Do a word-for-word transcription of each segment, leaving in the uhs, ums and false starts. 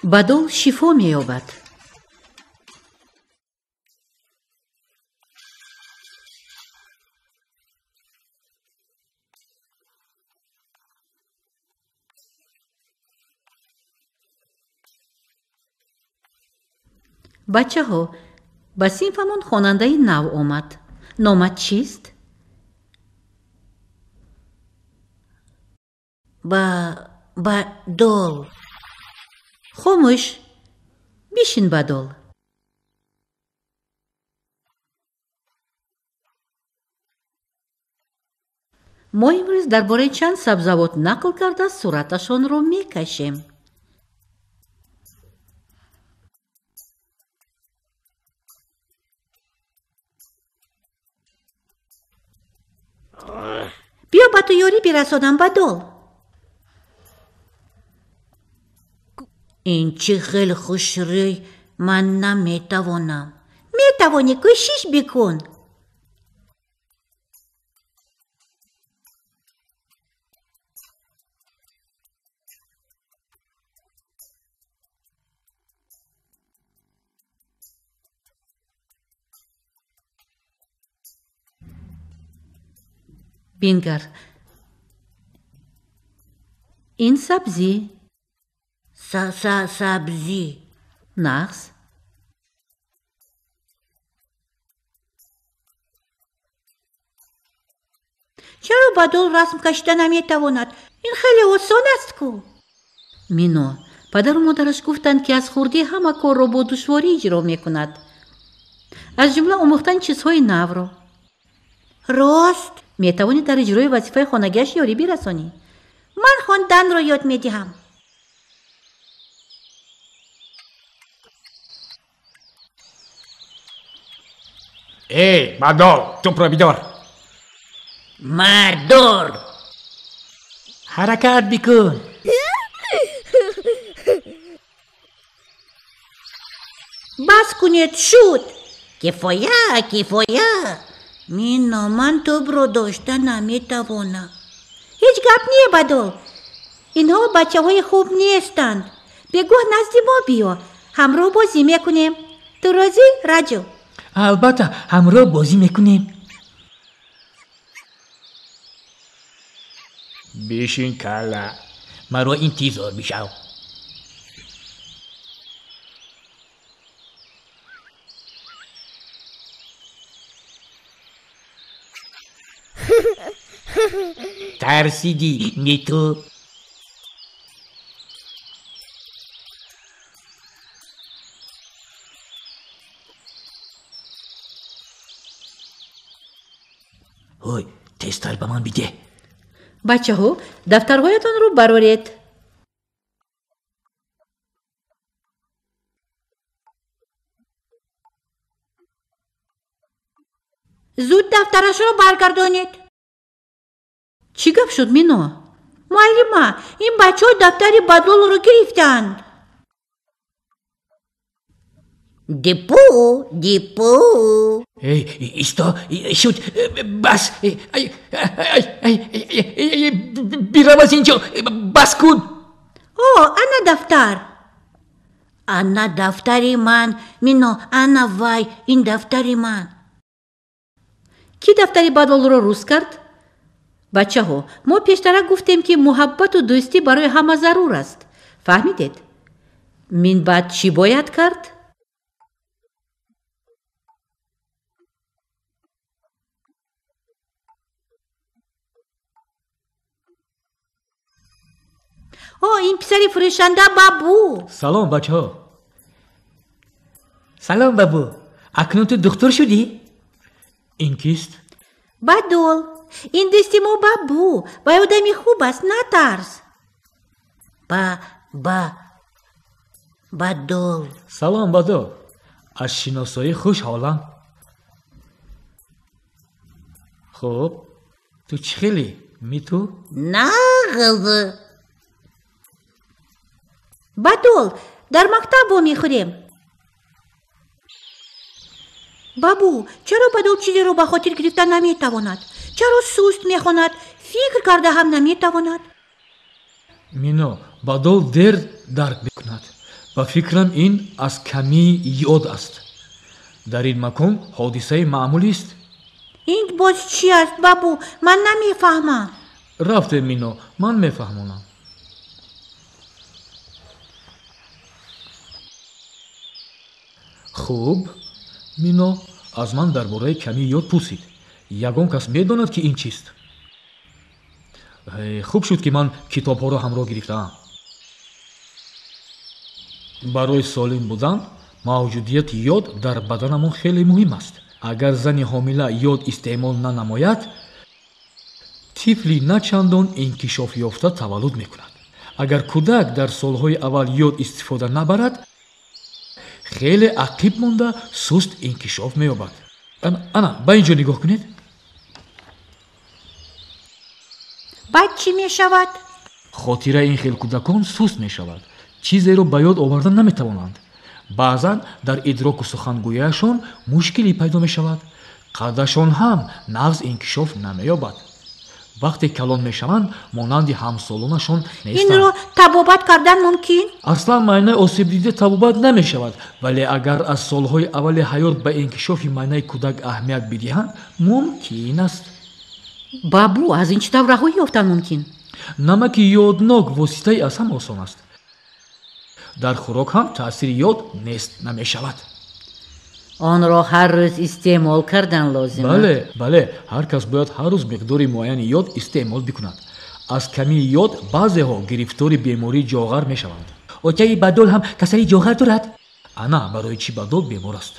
Бадол шифо меёбад. бачаҳо, ба синфамон хонандаи нав омад. номад чист? ба Бадол. хомӯш, бишин Бадол. мо имрӯз дар бораи чанд сабзавот нақл карда сураташонро мекашем. биё ба ту ёрӣ бирасонам Бадол. ин чӣ хеле хушрӯй, ман наметавонам. метавонӣ, кӯшиш бикун. бингар, ин сабзӣ сабзӣ нағз. чаро Бадол расм кашида наметавонад? ин хеле осон аст ку. мино, падару модараш гуфтанд ки аз хурдӣ ҳама корро бо душворӣ иҷро мекунад, аз ҷумла омӯхтани чизҳои навро. рост? метавонӣ дар иҷрои вазифаи хонагиаш ёрӣ бирасонӣ. ман хонданро ёд медиҳам. эй, Бадол, тупро бидор. мардор, ҳаракат бикун. бас кунед, шуд. кифоя, кифоя. Мино, ман тобро дошта наметавонам. ҳеҷ гап не Бадол. инҳо бачаҳои хуб нестанд. бегоҳ назди мо биё, ҳамроҳ бозӣ мекунем. ту розӣ, раҷӯ? албатта, ҳамроҳ бозӣ мекунем. бишин калла, маро интизор бишав. тарсидӣ не ту? ой, тезтар ба ман биде. бачаҳо, дафтарҳоятонро бароред. зуд дафтарашро баргардонед. чӣ гап шуд Мино? муаллима, ин бачаҳо дафтари Бадолро гирифтанд. дипу дипу. эй, исто, шуд, бас. бирав аз инҷо, бас кун. о, ана дафтар. ана дафтари ман. Мино, ана вай, ин дафтари ман. кӣ дафтари Бадолро рӯз кард? бачаҳо, мо пештарак гуфтем ки муҳаббату дӯстӣ барои ҳама зарур аст. фаҳмидед? мин баъд чӣ бояд кард? о, ин писари фурӯшанда Бабу. салом бачаҳо. салом бабу, акнун ту духтур шудӣ? ин кист? Бадол, ин дӯсти мо Бабу. вай одами хуб аст, натарс. ба ба Бадол. салом Бадол, аз шиносоӣ хушҳолам. хуб, ту чӣ хелӣ миту? нағз. Бадол, дар мактаб бо мехӯрем. бабу, чаро Бадол чизеро ба хотир гирифта наметавонад? чаро суст мехонад? фикр карда ҳам наметавонад? Мино, Бадол дер дарк мекунад. ба фикрам ин аз камии ёд аст. дар ин макон ҳодисаи маъмулист. این باز چی است بابو؟ من نمیفهمم. рафте мино, ман мефаҳмонам. хуб, мино аз ман дар бораи камии ёд пурсид. ягон кас медонад ки ин чист? хуб шуд ки ман китобҳоро ҳамроҳ гирифтаам. барои солим будан мавҷудияти ёд дар баданамон хеле муҳим аст. агар зани ҳомила ёд истеъмол нанамояд, тифли начандон инкишофёфта таваллуд мекунад. агар кӯдак дар солҳои аввал ёд истифода набарад, хеле ақиб монда суст инкишоф меёбад. ана ба ин ҷо нигоҳ кунед. بعد چی می شود؟ хотираи ин хел кӯдакон суст мешавад. чизеро ба ёд оварда наметавонанд. баъзан дар идроку сухангӯяшон мушкилӣ пайдо мешавад. қадашон ҳам нағз инкишоф намеёбад. вақте калон мешаванд, монанди ҳамсолонашон این нестанд. رو تبابت کردن ممکن؟ аслан майнаи осебдида табобат намешавад, вале агар аз солҳои аввали ҳаёт ба инкишофи майнаи кӯдак аҳамият бидиҳанд, мумкин аст. бабу аз ин чӣ тавр раҳоӣ ёфтан мумкин? намаки ёднок воситаи аз ҳама осон аст. дар хӯрок ҳам таъсири ёд нест намешавад. онро ҳар рӯз истеъмол кардан лозим аст? бале бале ҳар кас бояд ҳар рӯз миқдори муайяни ёд истеъмол бикунад. аз камии ёд баъзеҳо гирифтори бемории ҷоғар мешаванд. отаи бадол ҳам касали ҷоғар дорад? ана барои чӣ бадол бемор аст?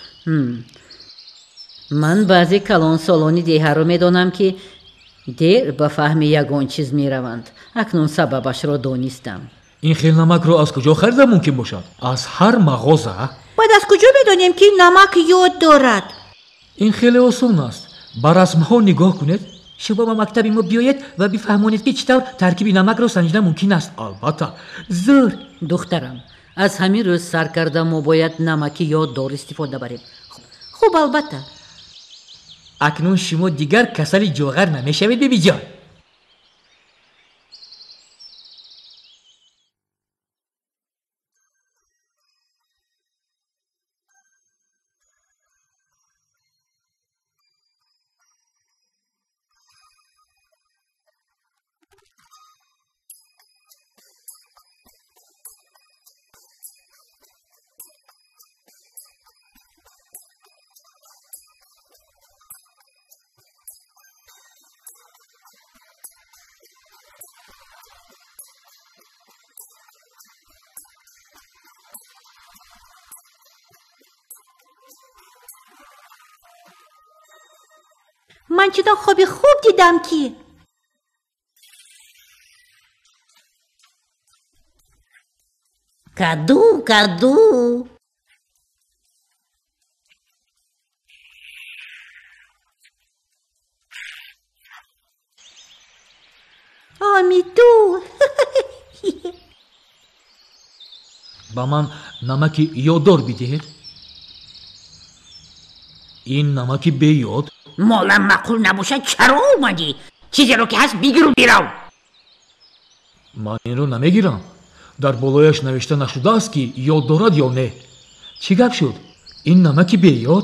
ман баъзе калонсолони деҳаро медонам ки дер ба фаҳми ягон чиз мераванд. акнун сабабашро донистам. ин хел намакро аз куҷо харида мумкин бошад? аз ҳар мағоза? باید از کجا بدانیم که نمک یود دارد؟ ин хеле осон аст. ба расмҳо нигоҳ кунед. шумо ба мактаби мо биёед ва бифаҳмонед ки чӣ тавр таркиби намакро санҷидан мумкин аст. албатта зур. духтарам, аз ҳамин рӯз сар карда мо бояд намаки ёддор истифода барем. خوب البته. акнун шумо дигар касали ҷоғар намешавед бебиҷон. من چطور خوابی خوب دیدم که کدو کدو آمیدو ба ман намаки ёддор бидеҳед. ин намаки беёд. مالم معقول نباشد چرا اومدی؟ چیزی رو که هست بگیر و بیرو. ман инро намегирам. дар болояш навишта нашудааст ки ёд дорад ё не. чӣ гап шуд? ин намаки беёд?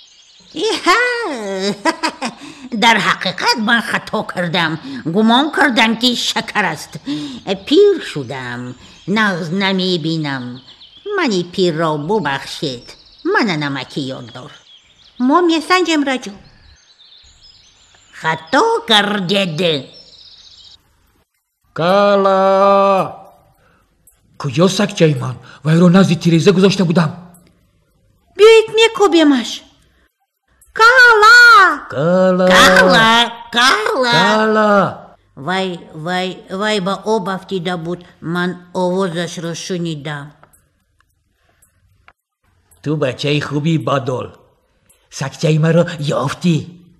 در حقیقت من خطا کردم. گمان کردم که شکر است. پیر شدم. نغز نمی بینم. منی پیر را ببخشید. من نمکی یاددار. ما می سنجم راجو. خطا کردید. кала куҷо сакчаи ман? вайро назди тиреза гузошта будам. بیایید میکوبیمش. کالا кала کالا کالا кала وای وای وای با آب افتیده بود. من آوازش را شنیدم. ту бачаи хуби бадол, сакчаи маро ёфтӣ.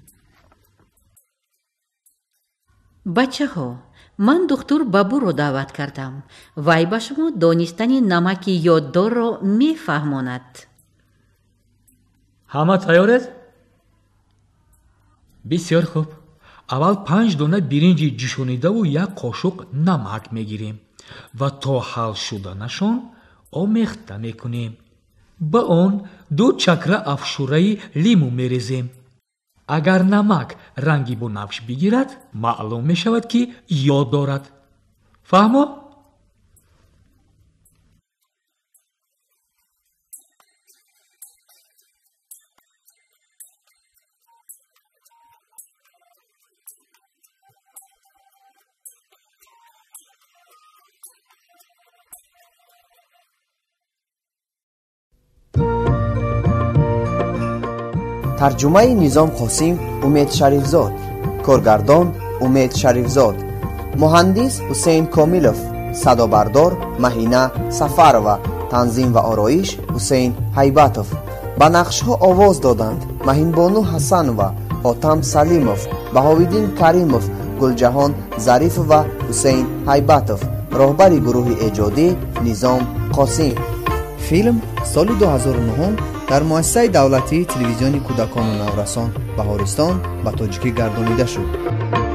бачаҳо, ман духтур бабуро даъват кардам. вай ба шумо донистани намаки ёддорро мефаҳмонад. ҳама тайёред? бисёр хуб. аввал панҷ дона биринҷи ҷӯшонидаву як қошуқ намак мегирем ва то ҳал шуданашон омехта мекунем. ба он ду чакра афшураи лиму мерезем. агар намак ранги бунавш бигирад, маълум мешавад ки ёд дорад. фаҳмо? тарҷумаи низом қосим умед шарифзод, коргардон умед шарифзод, муҳандис ҳусейн комилов, садобардор маҳина сафарова, танзим ва ороиш ҳусейн ҳайбатов. ба нақшҳо овоз доданд маҳинбону ҳасанова, отам салимов, баҳовиддин каримов, гулҷаҳон зарифова, ҳусейн ҳайбатов. роҳбари гурӯҳи эҷодӣ низом қосим. филм соли ду ҳазору нӯҳум дар муассисаи давлатии телевизиони кӯдакону наврасон баҳористон ба тоҷикӣ гардонида шуд.